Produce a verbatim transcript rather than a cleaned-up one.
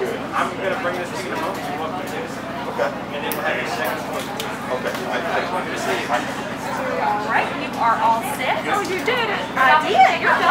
I'm going to bring this to you in a moment. You want to do this? Okay. And then we'll have your second one. Okay. All right. Good to see you. All right, you are all set. Oh, you did it. I did. You're done.